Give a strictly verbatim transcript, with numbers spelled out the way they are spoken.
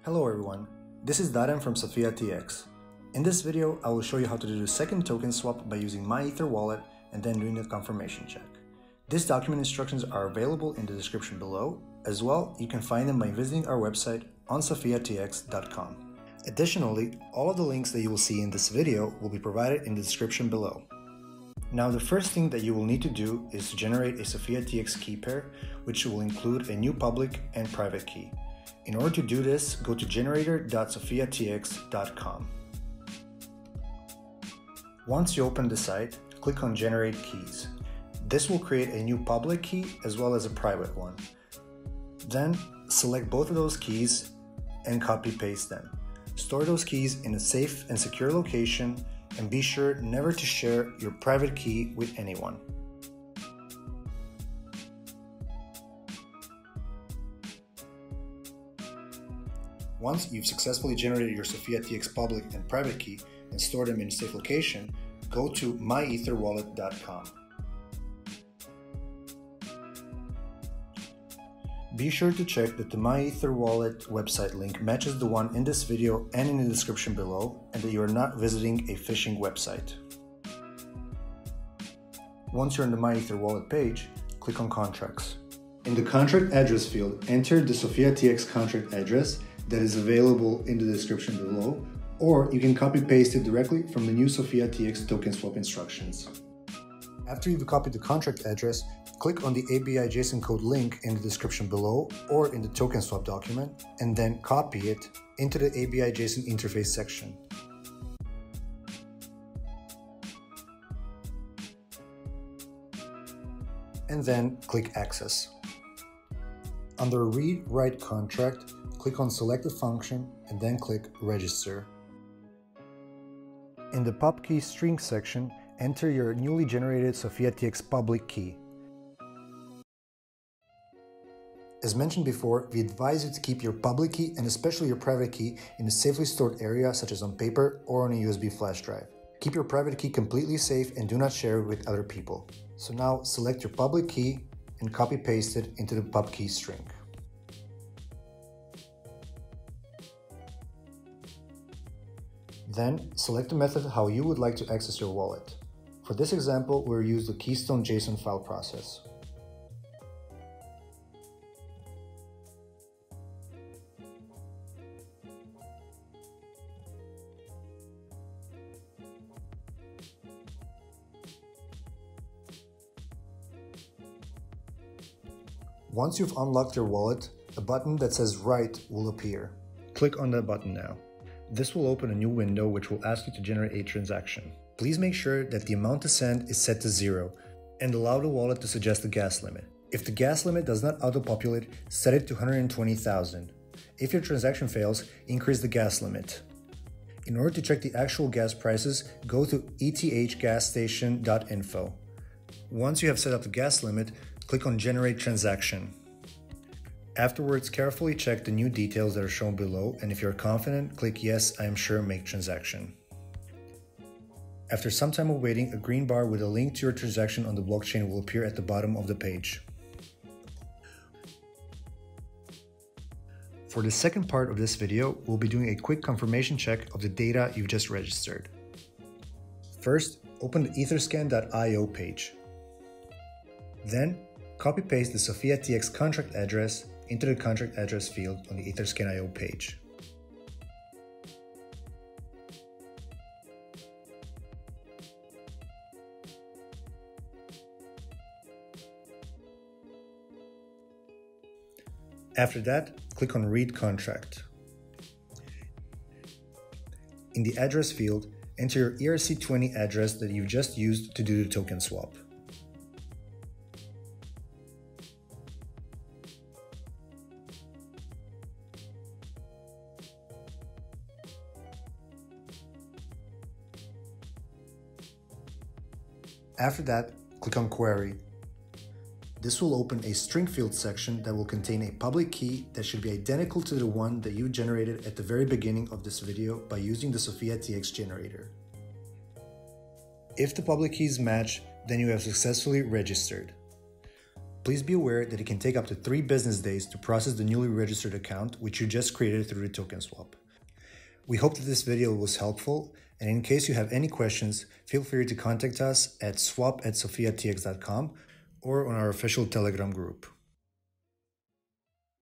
Hello everyone, this is Darren from Sophia T X. In this video, I will show you how to do the second token swap by using MyEtherWallet and then doing the confirmation check. These document instructions are available in the description below. As well, you can find them by visiting our website on sophia t x dot com. Additionally, all of the links that you will see in this video will be provided in the description below. Now, the first thing that you will need to do is to generate a Sophia T X key pair, which will include a new public and private key. In order to do this, go to generator dot sophia t x dot com. Once you open the site, click on Generate Keys. This will create a new public key as well as a private one. Then, select both of those keys and copy-paste them. Store those keys in a safe and secure location and be sure never to share your private key with anyone. Once you've successfully generated your Sophia T X public and private key and stored them in a safe location, go to my ether wallet dot com. Be sure to check that the MyEtherWallet website link matches the one in this video and in the description below, and that you are not visiting a phishing website. Once you're on the MyEtherWallet page, click on Contracts. In the contract address field, enter the Sophia T X contract address that is available in the description below, or you can copy-paste it directly from the new Sophia T X token swap instructions. After you've copied the contract address, click on the A B I JSON code link in the description below or in the token swap document, and then copy it into the A B I JSON interface section. And then click Access. Under Read Write Contract, click on Select the function and then click Register. In the PubKey string section, enter your newly generated Sophia T X public key. As mentioned before, we advise you to keep your public key and especially your private key in a safely stored area such as on paper or on a U S B flash drive. Keep your private key completely safe and do not share it with other people. So now select your public key and copy paste it into the PubKey string. Then select the method how you would like to access your wallet. For this example, we'll use the Keystone JSON file process. Once you've unlocked your wallet, a button that says Write will appear. Click on that button now. This will open a new window which will ask you to generate a transaction. Please make sure that the amount to send is set to zero and allow the wallet to suggest the gas limit. If the gas limit does not auto-populate, set it to one hundred twenty thousand. If your transaction fails, increase the gas limit. In order to check the actual gas prices, go to e t h gas station dot info. Once you have set up the gas limit, click on Generate Transaction. Afterwards, carefully check the new details that are shown below, and if you're confident, click Yes, I am sure, make transaction. After some time of waiting, a green bar with a link to your transaction on the blockchain will appear at the bottom of the page. For the second part of this video, we'll be doing a quick confirmation check of the data you've just registered. First, open the etherscan dot i o page. Then, copy-paste the Sophia T X contract address into the contract address field on the etherscan dot i o page. After that, click on Read Contract. In the address field, enter your E R C twenty address that you've just used to do the token swap. After that, click on Query. This will open a string field section that will contain a public key that should be identical to the one that you generated at the very beginning of this video by using the Sophia T X generator. If the public keys match, then you have successfully registered. Please be aware that it can take up to three business days to process the newly registered account which you just created through the token swap. We hope that this video was helpful, and in case you have any questions, feel free to contact us at swap at sophiatx dot com or on our official Telegram group.